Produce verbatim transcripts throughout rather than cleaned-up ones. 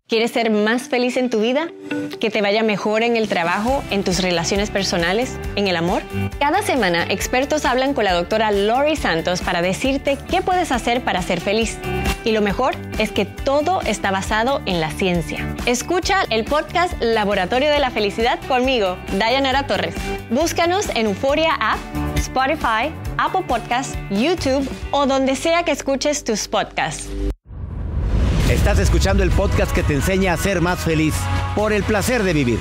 ¿Quieres ser más feliz en tu vida? ¿Que te vaya mejor en el trabajo, en tus relaciones personales, en el amor? Cada semana, expertos hablan con la doctora Lori Santos para decirte qué puedes hacer para ser feliz. Y lo mejor es que todo está basado en la ciencia. Escucha el podcast Laboratorio de la Felicidad conmigo, Dayanara Torres. Búscanos en Euforia App, Spotify, Apple Podcasts, YouTube o donde sea que escuches tus podcasts. Estás escuchando el podcast que te enseña a ser más feliz por el placer de vivir.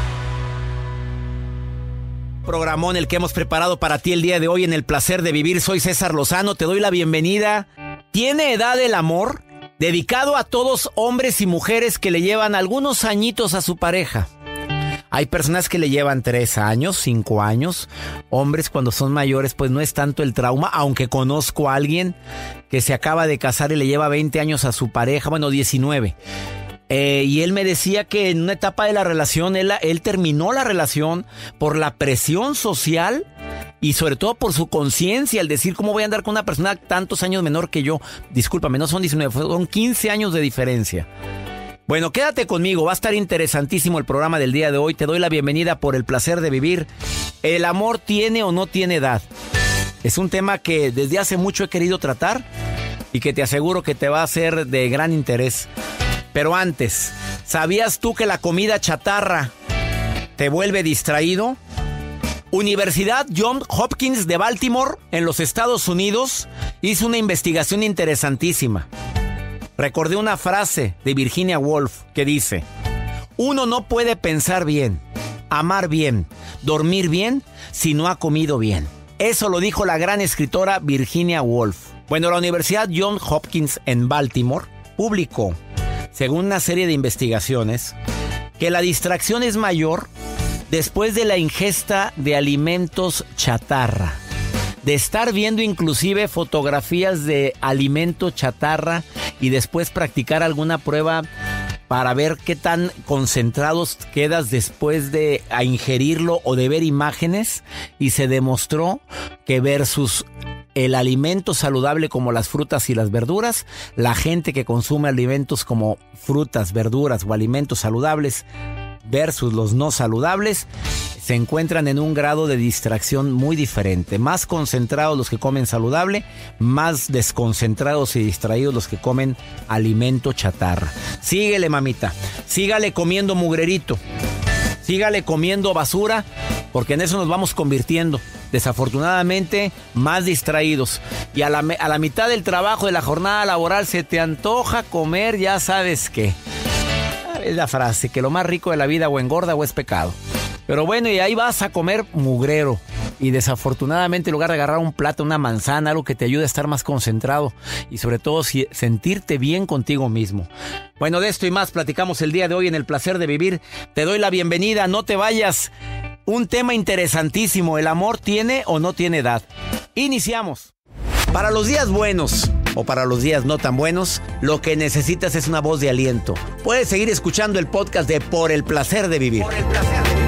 Programón el que hemos preparado para ti el día de hoy en el placer de vivir. Soy César Lozano, te doy la bienvenida. ¿Tiene edad el amor? Dedicado a todos hombres y mujeres que le llevan algunos añitos a su pareja. Hay personas que le llevan tres años, cinco años. Hombres cuando son mayores pues no es tanto el trauma, aunque conozco a alguien que se acaba de casar y le lleva veinte años a su pareja, bueno diecinueve. Eh, y él me decía que en una etapa de la relación, él, él terminó la relación por la presión social y sobre todo por su conciencia, al decir cómo voy a andar con una persona tantos años menor que yo. Discúlpame, no son diecinueve, son quince años de diferencia. Bueno, quédate conmigo, va a estar interesantísimo el programa del día de hoy. Te doy la bienvenida por el placer de vivir. ¿El amor tiene o no tiene edad? Es un tema que desde hace mucho he querido tratar y que te aseguro que te va a ser de gran interés. Pero antes, ¿sabías tú que la comida chatarra te vuelve distraído? Universidad Johns Hopkins de Baltimore, en los Estados Unidos, hizo una investigación interesantísima. Recordé una frase de Virginia Woolf que dice: uno no puede pensar bien, amar bien, dormir bien si no ha comido bien. Eso lo dijo la gran escritora Virginia Woolf. Bueno, la Universidad Johns Hopkins en Baltimore publicó, según una serie de investigaciones, que la distracción es mayor después de la ingesta de alimentos chatarra. De estar viendo inclusive fotografías de alimento chatarra y después practicar alguna prueba para ver qué tan concentrados quedas después de a ingerirlo o de ver imágenes, y se demostró que versus el alimento saludable como las frutas y las verduras, la gente que consume alimentos como frutas, verduras o alimentos saludables versus los no saludables se encuentran en un grado de distracción muy diferente. Más concentrados los que comen saludable, más desconcentrados y distraídos los que comen alimento chatarra. Síguele, mamita, sígale comiendo mugrerito, sígale comiendo basura, porque en eso nos vamos convirtiendo. Desafortunadamente, más distraídos. Y a la, a la mitad del trabajo de la jornada laboral se te antoja comer, ya sabes qué. Es la frase, que lo más rico de la vida o engorda o es pecado. Pero bueno, y ahí vas a comer mugrero. Y desafortunadamente, en lugar de agarrar un plato, una manzana, algo que te ayude a estar más concentrado y sobre todo si, sentirte bien contigo mismo. Bueno, de esto y más platicamos el día de hoy en el placer de vivir. Te doy la bienvenida, no te vayas. Un tema interesantísimo, ¿el amor tiene o no tiene edad? Iniciamos. Para los días buenos o para los días no tan buenos, lo que necesitas es una voz de aliento. Puedes seguir escuchando el podcast de Por el placer de vivir. Por el placer de vivir.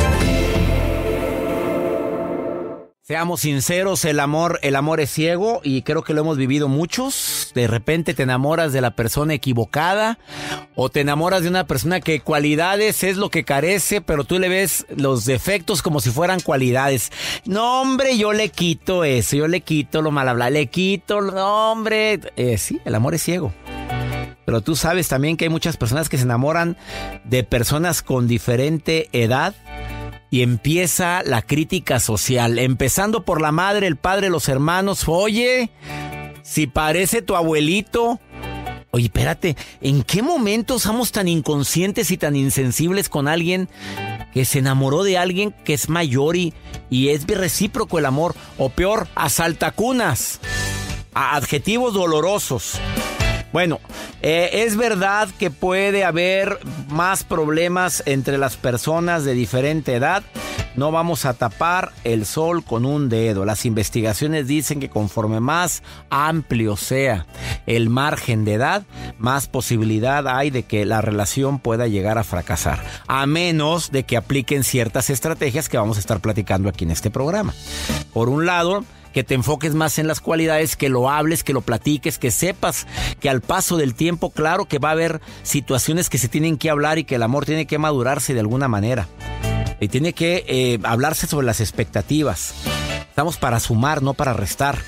Seamos sinceros, el amor, el amor es ciego y creo que lo hemos vivido muchos. De repente te enamoras de la persona equivocada o te enamoras de una persona que cualidades es lo que carece, pero tú le ves los defectos como si fueran cualidades. No, hombre, yo le quito eso, yo le quito lo mal hablado, le quito, no, hombre. Eh, sí, el amor es ciego. Pero tú sabes también que hay muchas personas que se enamoran de personas con diferente edad. Y empieza la crítica social, empezando por la madre, el padre, los hermanos. Oye, si parece tu abuelito. Oye, espérate, ¿en qué momento somos tan inconscientes y tan insensibles con alguien que se enamoró de alguien que es mayor y, y es recíproco el amor? O peor, asaltacunas, a adjetivos dolorosos. Bueno, eh, es verdad que puede haber más problemas entre las personas de diferente edad. No vamos a tapar el sol con un dedo. Las investigaciones dicen que conforme más amplio sea el margen de edad, más posibilidad hay de que la relación pueda llegar a fracasar. A menos de que apliquen ciertas estrategias que vamos a estar platicando aquí en este programa. Por un lado, que te enfoques más en las cualidades, que lo hables, que lo platiques, que sepas que al paso del tiempo, claro que va a haber situaciones que se tienen que hablar y que el amor tiene que madurarse de alguna manera. Y tiene que eh, hablarse sobre las expectativas. Estamos para sumar, no para restar.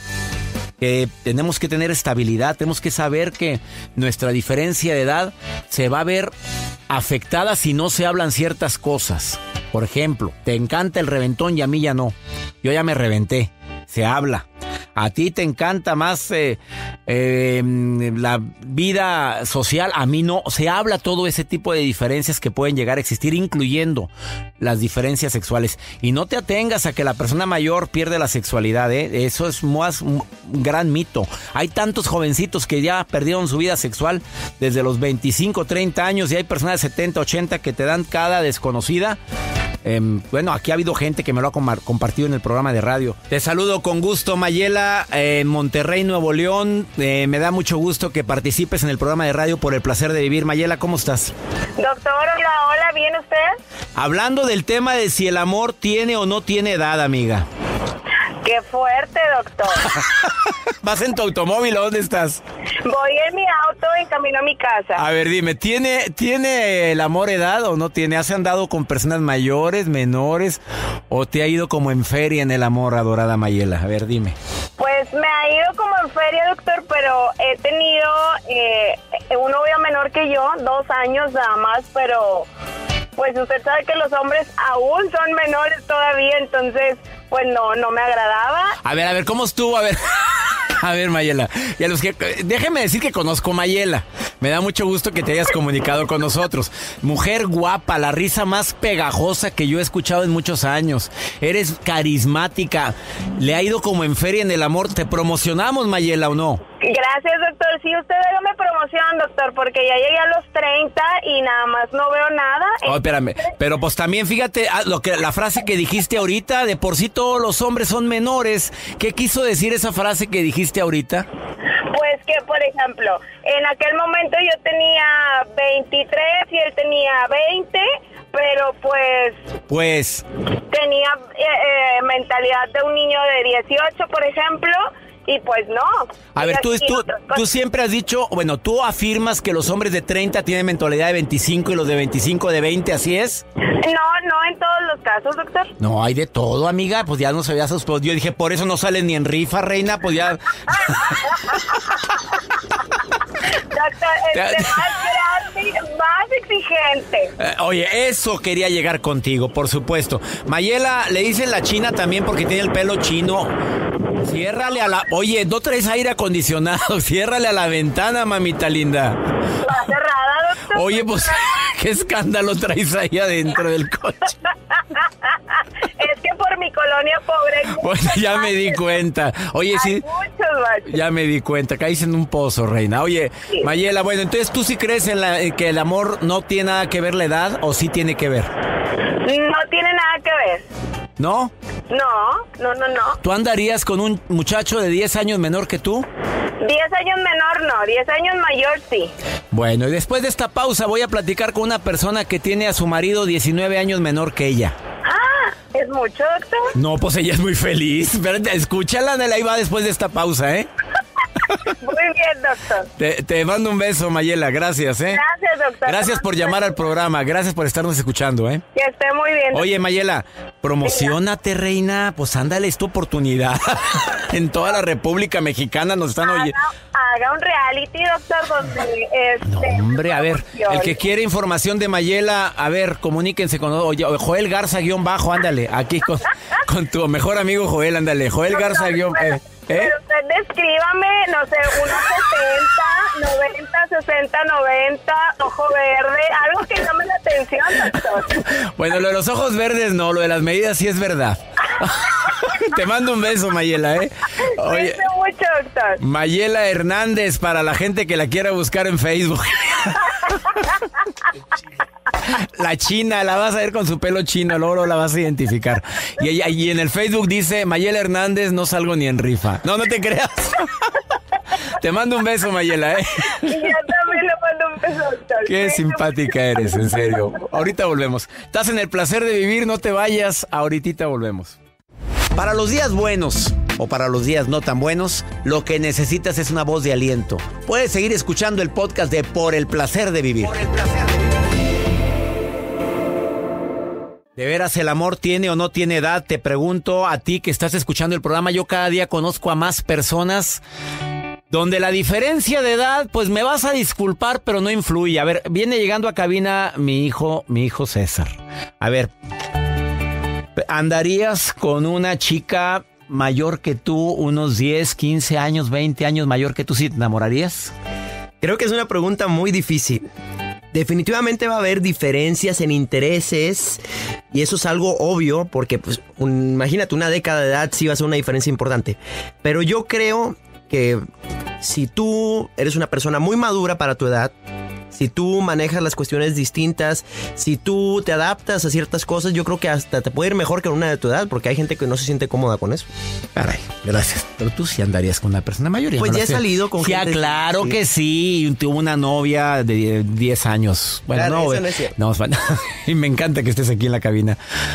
Eh, tenemos que tener estabilidad, tenemos que saber que nuestra diferencia de edad se va a ver afectada si no se hablan ciertas cosas. Por ejemplo, te encanta el reventón y a mí ya no. Yo ya me reventé. Se habla. A ti te encanta más eh, eh, la vida social, a mí no. Se habla todo ese tipo de diferencias que pueden llegar a existir, incluyendo las diferencias sexuales. Y no te atengas a que la persona mayor pierde la sexualidad, ¿eh? Eso es más un gran mito. Hay tantos jovencitos que ya perdieron su vida sexual desde los veinticinco, treinta años, y hay personas de setenta, ochenta que te dan cada desconocida. Eh, bueno, aquí ha habido gente que me lo ha com- compartido en el programa de radio. Te saludo con gusto, Mayela, eh, en Monterrey, Nuevo León. Eh, me da mucho gusto que participes en el programa de radio Por el Placer de Vivir. Mayela, ¿cómo estás? Doctor, hola, hola, ¿bien usted? Hablando del tema de si el amor tiene o no tiene edad, amiga. ¡Qué fuerte, doctor! ¿Vas en tu automóvil o dónde estás? Voy en mi auto en camino a mi casa. A ver, dime, ¿tiene, ¿tiene el amor edad o no tiene? ¿Has andado con personas mayores, menores? ¿O te ha ido como en feria en el amor, adorada Mayela? A ver, dime. Pues me ha ido como en feria, doctor, pero he tenido eh, un novio menor que yo, dos años nada más, pero pues usted sabe que los hombres aún son menores todavía, entonces pues no, no me agradaba. A ver, a ver, ¿cómo estuvo? A ver... A ver, Mayela, y a los que, déjeme decir que conozco a Mayela. Me da mucho gusto que te hayas comunicado con nosotros. Mujer guapa, la risa más pegajosa que yo he escuchado en muchos años. Eres carismática. Le ha ido como en feria en el amor. ¿Te promocionamos, Mayela, o no? Gracias, doctor. Sí, usted hágame promoción, doctor, porque ya llegué a los treinta y nada más no veo nada. Oh, espérame, pero pues también fíjate ah, lo que la frase que dijiste ahorita, de por sí todos los hombres son menores. ¿Qué quiso decir esa frase que dijiste ahorita? Pues que, por ejemplo, en aquel momento yo tenía veintitrés y él tenía veinte, pero pues... Pues... Tenía eh, eh, mentalidad de un niño de dieciocho, por ejemplo... Y pues no. A ver, tú, tú, tú siempre has dicho, bueno, tú afirmas que los hombres de treinta tienen mentalidad de veinticinco y los de veinticinco de veinte, ¿así es? No, no en todos los casos, doctor. No, hay de todo, amiga, pues ya no sabías, pues yo dije, por eso no salen ni en rifa, reina, pues ya... Doctor, este más grande, más exigente. Eh, oye, eso quería llegar contigo, por supuesto. Mayela, le dicen la china también porque tiene el pelo chino. Ciérrale a la... Oye, no traes aire acondicionado. Ciérrale a la ventana, mamita linda. ¿Está cerrada, doctor? Oye, pues, ¿qué escándalo traes ahí adentro del coche? Es que por mi colonia pobre... Bueno, ya me di cuenta. Oye, hay sí... muchos baches. Ya me di cuenta. Caíste en un pozo, reina. Oye, sí. Mayela, bueno, entonces, ¿tú sí crees en, la, en que el amor no tiene nada que ver la edad o sí tiene que ver? No tiene nada que ver. ¿No? No, no, no, no. ¿Tú andarías con un muchacho de diez años menor que tú? diez años menor no, diez años mayor sí. Bueno, y después de esta pausa voy a platicar con una persona que tiene a su marido diecinueve años menor que ella. Ah, ¿es mucho, doctor? No, pues ella es muy feliz. Espérate, escúchala, ahí va después de esta pausa, ¿eh? Muy bien, doctor. Te, te mando un beso, Mayela, gracias, ¿eh? Gracias, doctor. Gracias por llamar al programa, gracias por estarnos escuchando, ¿eh? Que esté muy bien. Oye, Mayela, promocionate, reina, pues ándale, es tu oportunidad. En toda la República Mexicana nos están oyendo. Haga, haga un reality, doctor, donde... Este, no, hombre, a ver, el que quiere información de Mayela, a ver, comuníquense con oye, Joel Garza guión bajo, ándale, aquí con, con tu mejor amigo Joel, ándale, Joel Garza guión... Eh, ¿Eh? Pero usted descríbame, no sé, unos setenta, noventa, sesenta, noventa, ojo verde, algo que llame la atención, doctor. Bueno, lo de los ojos verdes no, lo de las medidas sí es verdad. Te mando un beso, Mayela, ¿eh? Oye, mucho, doctor. Mayela Hernández, para la gente que la quiera buscar en Facebook. La china, la vas a ver con su pelo chino, luego la vas a identificar. Y, y, y en el Facebook dice, Mayela Hernández, no salgo ni en rifa. No, no te creas. Te mando un beso, Mayela, ¿eh? Y yo también le mando un beso, doctor. Qué simpática eres, en serio. Ahorita volvemos. Estás en el placer de vivir, no te vayas. Ahorita volvemos. Para los días buenos, o para los días no tan buenos, lo que necesitas es una voz de aliento. Puedes seguir escuchando el podcast de Por el Placer de Vivir. Por el placer de vivir. ¿De veras el amor tiene o no tiene edad? Te pregunto a ti que estás escuchando el programa. Yo cada día conozco a más personas donde la diferencia de edad, pues me vas a disculpar, pero no influye. A ver, viene llegando a cabina mi hijo, mi hijo César. A ver, ¿andarías con una chica mayor que tú, unos diez, quince años, veinte años mayor que tú, si te enamorarías? Creo que es una pregunta muy difícil. Definitivamente va a haber diferencias en intereses y eso es algo obvio porque, pues, un, imagínate, una década de edad sí va a ser una diferencia importante. Pero yo creo que si tú eres una persona muy madura para tu edad, si tú manejas las cuestiones distintas, si tú te adaptas a ciertas cosas, yo creo que hasta te puede ir mejor que una de tu edad, porque hay gente que no se siente cómoda con eso. Caray, gracias. Pero tú sí andarías con una persona mayor. Pues no ya he sé. salido con sí, gente... claro sí. que sí. Tuvo una novia de diez años. Bueno, claro, no, eso no es cierto. No, y me encanta que estés aquí en la cabina.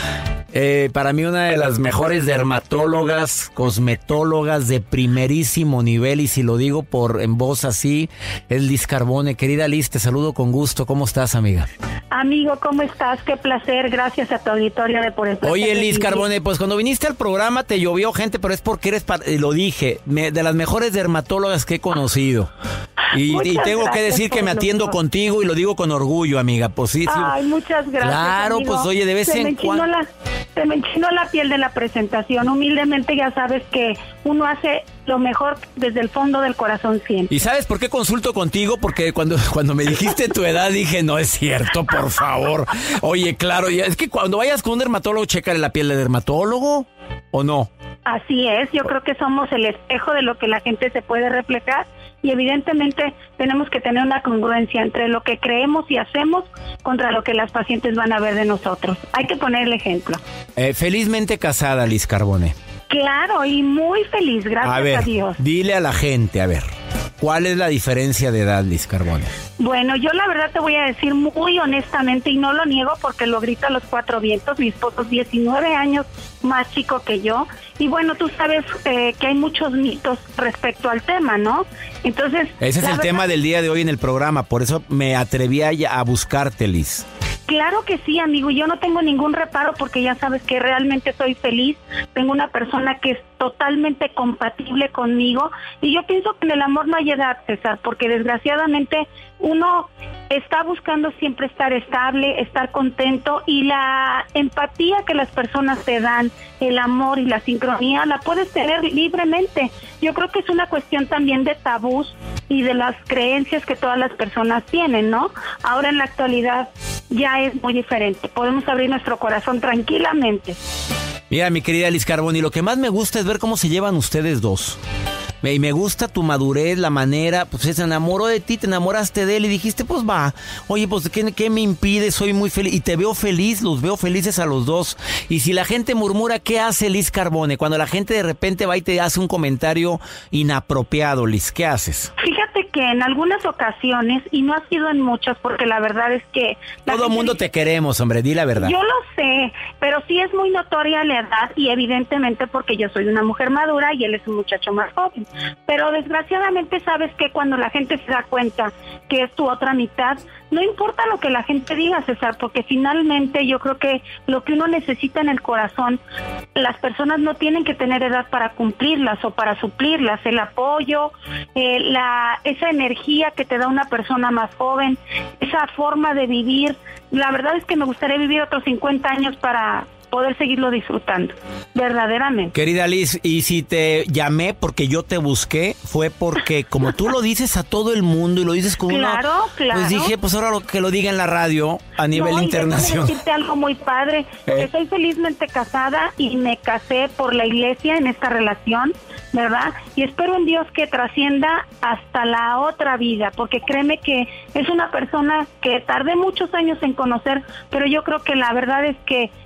Eh, para mí una de las mejores dermatólogas, cosmetólogas de primerísimo nivel, y si lo digo por en voz así, es Liz Carbone. Querida Liz, te saludo con gusto. ¿Cómo estás, amiga? Amigo, ¿cómo estás? Qué placer, gracias a tu auditorio de Por el Placer. Oye, Liz Carbone, pues cuando viniste al programa te llovió gente, pero es porque eres, par- lo dije, me, de las mejores dermatólogas que he conocido. Y, y tengo que decir que me atiendo contigo y lo digo con orgullo, amiga. Pues sí, sí. Ay, muchas gracias. Claro, amigo. pues oye, de vez se en me cuando. La, se me enchinó la piel de la presentación. Humildemente ya sabes que uno hace lo mejor desde el fondo del corazón siempre. ¿Y sabes por qué consulto contigo? Porque cuando, cuando me dijiste tu edad dije, no es cierto, por favor. Oye, claro, ya, es que cuando vayas con un dermatólogo, chécale la piel de dermatólogo, ¿o no? Así es, yo creo que somos el espejo de lo que la gente se puede reflejar y evidentemente tenemos que tener una congruencia entre lo que creemos y hacemos contra lo que las pacientes van a ver de nosotros. Hay que poner el ejemplo. Eh, felizmente casada, Liz Carbone. Claro, y muy feliz, gracias a, ver, a Dios. Dile a la gente, a ver, ¿cuál es la diferencia de edad, Liz Carbone? Bueno, yo la verdad te voy a decir muy honestamente y no lo niego porque lo grito a los cuatro vientos. Mi esposo es diecinueve años más chico que yo y bueno, tú sabes eh, que hay muchos mitos respecto al tema, ¿no? Entonces... Ese es el verdad, tema del día de hoy en el programa, por eso me atreví a, a buscarte, Liz. Claro que sí, amigo, yo no tengo ningún reparo porque ya sabes que realmente soy feliz, tengo una persona que es totalmente compatible conmigo y yo pienso que en el amor no hay edad, César, porque desgraciadamente uno está buscando siempre estar estable, estar contento y la empatía que las personas te dan, el amor y la sincronía la puedes tener libremente. Yo creo que es una cuestión también de tabús y de las creencias que todas las personas tienen, ¿no? Ahora en la actualidad ya es muy diferente, podemos abrir nuestro corazón tranquilamente. Mira, mi querida Liz Carbone, lo que más me gusta es ver cómo se llevan ustedes dos. Y me gusta tu madurez, la manera, pues se enamoró de ti, te enamoraste de él y dijiste, pues va, oye, pues ¿qué, qué me impide? Soy muy feliz y te veo feliz, los veo felices a los dos. Y si la gente murmura, ¿qué hace Liz Carbone? Cuando la gente de repente va y te hace un comentario inapropiado, Liz, ¿qué haces? Fíjate que en algunas ocasiones, y no ha sido en muchas, porque la verdad es que... Todo el mundo dice, te queremos, hombre, di la verdad. Yo lo sé, pero sí es muy notoria la edad y evidentemente porque yo soy una mujer madura y él es un muchacho más joven. Pero desgraciadamente sabes que cuando la gente se da cuenta que es tu otra mitad, no importa lo que la gente diga, César, porque finalmente yo creo que lo que uno necesita en el corazón, las personas no tienen que tener edad para cumplirlas o para suplirlas, el apoyo, eh, la esa energía que te da una persona más joven, esa forma de vivir. La verdad es que me gustaría vivir otros cincuenta años para poder seguirlo disfrutando, verdaderamente. Querida Liz, y si te llamé porque yo te busqué, fue porque como tú lo dices a todo el mundo y lo dices con claro, una... Claro, pues dije, pues ahora lo que lo diga en la radio a nivel no, internacional. Déjame decirte algo muy padre, ¿Eh? que soy felizmente casada y me casé por la iglesia en esta relación, ¿verdad? Y espero en Dios que trascienda hasta la otra vida, porque créeme que es una persona que tardé muchos años en conocer, pero yo creo que la verdad es que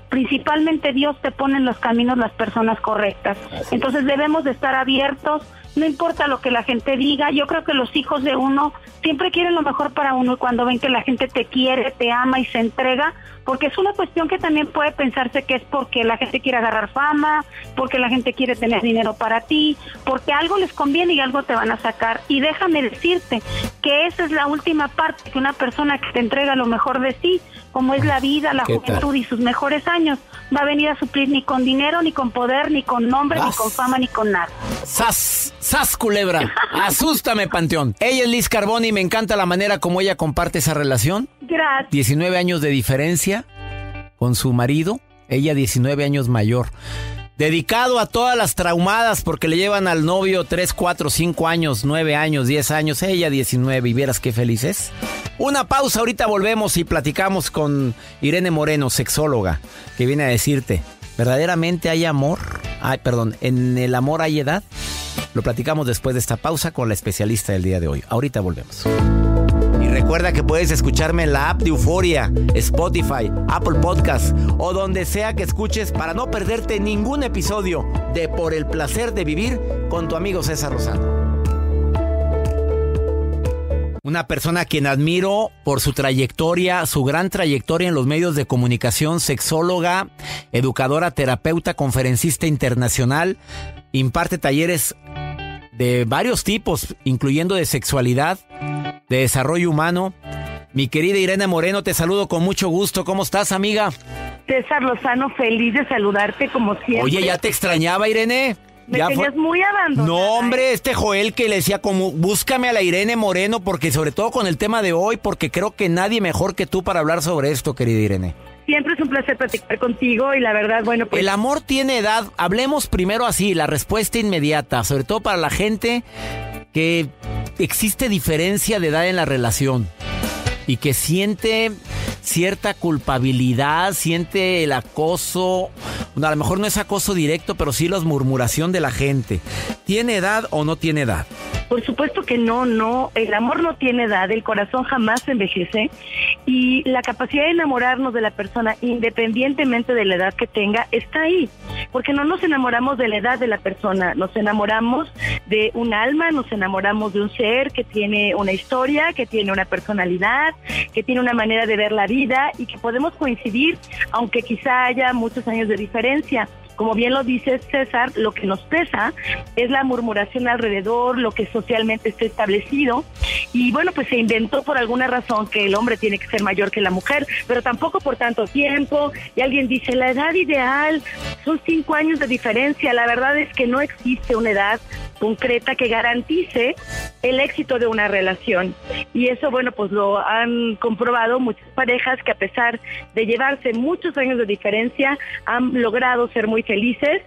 principalmente Dios te pone en los caminos las personas correctas. Entonces debemos de estar abiertos, no importa lo que la gente diga. Yo creo que los hijos de uno siempre quieren lo mejor para uno, y cuando ven que la gente te quiere, te ama y se entrega, porque es una cuestión que también puede pensarse que es porque la gente quiere agarrar fama, porque la gente quiere tener dinero para ti, porque algo les conviene y algo te van a sacar. Y déjame decirte que esa es la última parte, que una persona que te entrega lo mejor de sí, como es la vida, la juventud y sus mejores años, va a venir a suplir ni con dinero, ni con poder, ni con nombre, ¡Sas! Ni con fama, ni con nada. ¡Sas! ¡Sas, culebra! ¡Asústame, Panteón! Ella es Liz Carboni y me encanta la manera como ella comparte esa relación. Gracias. diecinueve años de diferencia con su marido, ella diecinueve años mayor. Dedicado a todas las traumadas porque le llevan al novio tres, cuatro, cinco años, nueve años, diez años, ella diecinueve, y vieras qué feliz es. Una pausa, ahorita volvemos y platicamos con Irene Moreno, sexóloga, que viene a decirte, ¿verdaderamente hay amor? Ay, perdón, ¿en el amor hay edad? Lo platicamos después de esta pausa con la especialista del día de hoy. Ahorita volvemos. Y recuerda que puedes escucharme en la app de Euforia, Spotify, Apple Podcast o donde sea que escuches para no perderte ningún episodio de Por el Placer de Vivir con tu amigo César Lozano. Una persona a quien admiro por su trayectoria, su gran trayectoria en los medios de comunicación, sexóloga, educadora, terapeuta, conferencista internacional, imparte talleres de varios tipos, incluyendo de sexualidad, de desarrollo humano. Mi querida Irene Moreno, te saludo con mucho gusto. ¿Cómo estás, amiga? César Lozano, feliz de saludarte como siempre. Oye, ¿ya te extrañaba, Irene? Me ya tenías fue... muy abandonada. No, hombre, este Joel que le decía como, búscame a la Irene Moreno, porque sobre todo con el tema de hoy, porque creo que nadie mejor que tú para hablar sobre esto, querida Irene. Siempre es un placer platicar contigo y la verdad, bueno, pues... El amor tiene edad. Hablemos primero así, la respuesta inmediata, sobre todo para la gente que existe diferencia de edad en la relación y que siente cierta culpabilidad, siente el acoso. A lo mejor no es acoso directo, pero sí la murmuración de la gente. ¿Tiene edad o no tiene edad? Por supuesto que no, no, el amor no tiene edad, el corazón jamás envejece y la capacidad de enamorarnos de la persona independientemente de la edad que tenga está ahí, porque no nos enamoramos de la edad de la persona, nos enamoramos de un alma, nos enamoramos de un ser que tiene una historia, que tiene una personalidad, que tiene una manera de ver la vida y que podemos coincidir, aunque quizá haya muchos años de diferencia. Como bien lo dice César, lo que nos pesa es la murmuración alrededor, lo que socialmente está establecido. Y bueno, pues se inventó por alguna razón que el hombre tiene que ser mayor que la mujer, pero tampoco por tanto tiempo. Y alguien dice, la edad ideal son cinco años de diferencia. La verdad es que no existe una edad concreta que garantice el éxito de una relación. Y eso, bueno, pues lo han comprobado muchas parejas que a pesar de llevarse muchos años de diferencia, han logrado ser muy felices,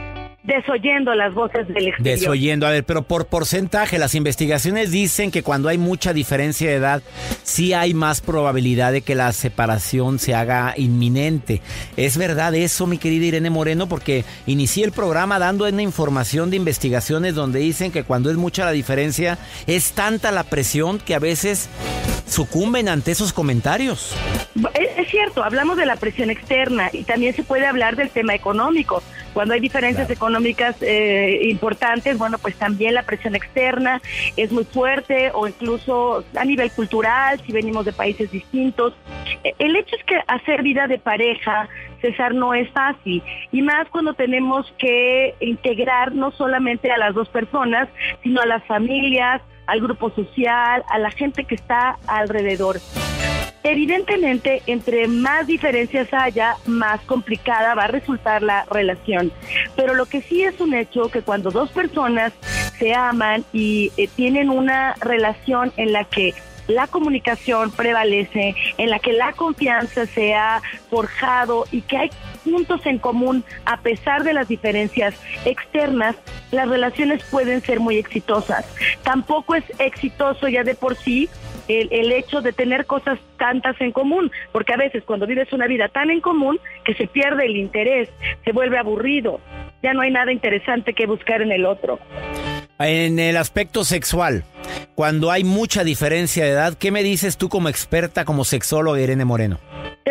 desoyendo las voces del exterior. Desoyendo, a ver, pero por porcentaje, las investigaciones dicen que cuando hay mucha diferencia de edad, sí hay más probabilidad de que la separación se haga inminente. ¿Es verdad eso, mi querida Irene Moreno? Porque inicié el programa dando una información de investigaciones donde dicen que cuando es mucha la diferencia, es tanta la presión que a veces sucumben ante esos comentarios. Es, es cierto, hablamos de la presión externa y también se puede hablar del tema económico. Cuando hay diferencias claro. económicas eh, importantes, bueno, pues también la presión externa es muy fuerte, o incluso a nivel cultural, si venimos de países distintos. El hecho es que hacer vida de pareja, César, no es fácil, y más cuando tenemos que integrar no solamente a las dos personas, sino a las familias, al grupo social, a la gente que está alrededor. Evidentemente, entre más diferencias haya, más complicada va a resultar la relación. Pero lo que sí es un hecho, que cuando dos personas se aman y eh, tienen una relación en la que la comunicación prevalece, en la que la confianza se ha forjado y que hay puntos en común a pesar de las diferencias externas, las relaciones pueden ser muy exitosas. Tampoco es exitoso ya de por sí el, el hecho de tener cosas tantas en común, porque a veces cuando vives una vida tan en común que se pierde el interés, se vuelve aburrido, ya no hay nada interesante que buscar en el otro. En el aspecto sexual, cuando hay mucha diferencia de edad, ¿qué me dices tú como experta, como sexóloga, Irene Moreno? Tendremos que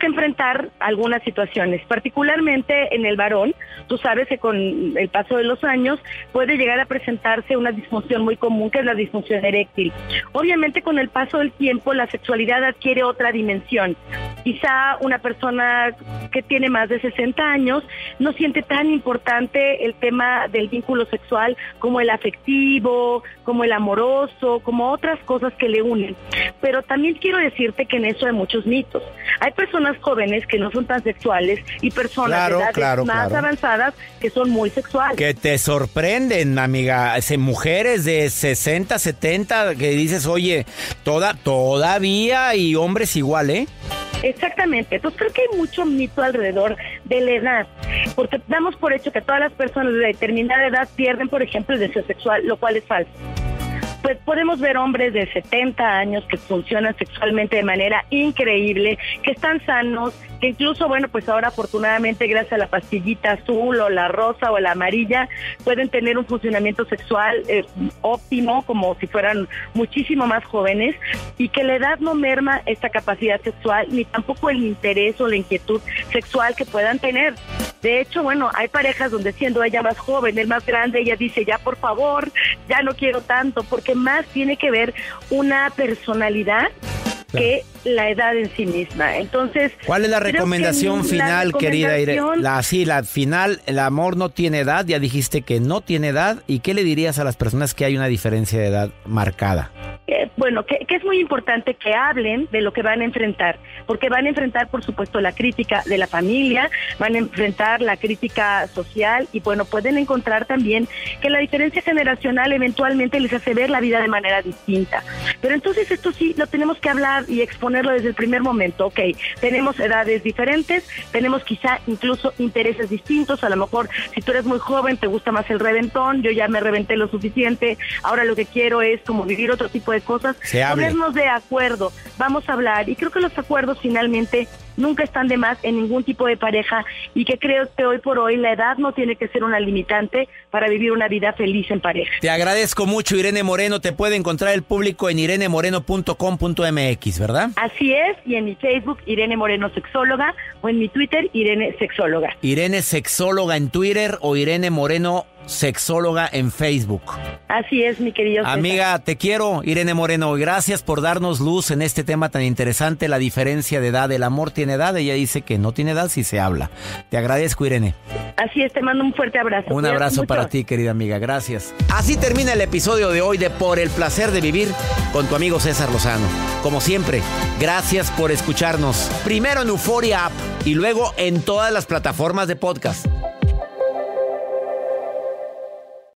enfrentar algunas situaciones, particularmente en el varón. Tú sabes que con el paso de los años puede llegar a presentarse una disfunción muy común, que es la disfunción eréctil. Obviamente con el paso del tiempo la sexualidad adquiere otra dimensión. Quizá una persona que tiene más de sesenta años no siente tan importante el tema del vínculo sexual como el afectivo, como el amoroso, como otras cosas que le unen. Pero también quiero decirte que en eso hay muchos mitos. Hay personas jóvenes que no son tan sexuales y personas claro, de edades claro, más claro. avanzadas que son muy sexuales. Que te sorprenden, amiga. Ese, mujeres de sesenta, setenta, que dices, oye, toda, todavía y hombres igual, ¿eh? Exactamente, entonces creo que hay mucho mito alrededor de la edad, porque damos por hecho que todas las personas de determinada edad pierden, por ejemplo, el deseo sexual, lo cual es falso. Pues podemos ver hombres de setenta años que funcionan sexualmente de manera increíble, que están sanos, que incluso, bueno, pues ahora afortunadamente gracias a la pastillita azul o la rosa o la amarilla, pueden tener un funcionamiento sexual eh, óptimo, como si fueran muchísimo más jóvenes, y que la edad no merma esta capacidad sexual, ni tampoco el interés o la inquietud sexual que puedan tener. De hecho, bueno, hay parejas donde siendo ella más joven, el más grande, ella dice, ya por favor, ya no quiero tanto, porque más tiene que ver una personalidad que la edad en sí misma. Entonces, ¿cuál es la recomendación final, la querida Irene? recomendación... La, sí, la final, el amor no tiene edad, ya dijiste que no tiene edad. ¿Y qué le dirías a las personas que hay una diferencia de edad marcada? Eh, bueno, que, que es muy importante que hablen de lo que van a enfrentar, porque van a enfrentar, por supuesto, la crítica de la familia, van a enfrentar la crítica social y, bueno, pueden encontrar también que la diferencia generacional eventualmente les hace ver la vida de manera distinta. Pero entonces esto sí lo tenemos que hablar y exponerlo desde el primer momento. Ok, tenemos edades diferentes, tenemos quizá incluso intereses distintos. A lo mejor si tú eres muy joven te gusta más el reventón, yo ya me reventé lo suficiente, ahora lo que quiero es como vivir otro tipo de cosas. Ponernos de acuerdo, vamos a hablar, y creo que los acuerdos finalmente nunca están de más en ningún tipo de pareja, y que creo que hoy por hoy la edad no tiene que ser una limitante para vivir una vida feliz en pareja. Te agradezco mucho, Irene Moreno. Te puede encontrar el público en irene moreno punto com punto m x, ¿verdad? Así es, y en mi Facebook, Irene Moreno Sexóloga, o en mi Twitter, Irene Sexóloga. Irene Sexóloga en Twitter o Irene Moreno Sexóloga en Facebook. Así es, mi querido César. Amiga, te quiero, Irene Moreno. Gracias por darnos luz en este tema tan interesante, la diferencia de edad. El amor tiene edad. Ella dice que no tiene edad si se habla. Te agradezco, Irene. Así es, te mando un fuerte abrazo. Un Cuídate abrazo mucho. para ti, querida amiga. Gracias. Así termina el episodio de hoy de Por el Placer de Vivir con tu amigo César Lozano. Como siempre, gracias por escucharnos. Primero en Euforia App y luego en todas las plataformas de podcast.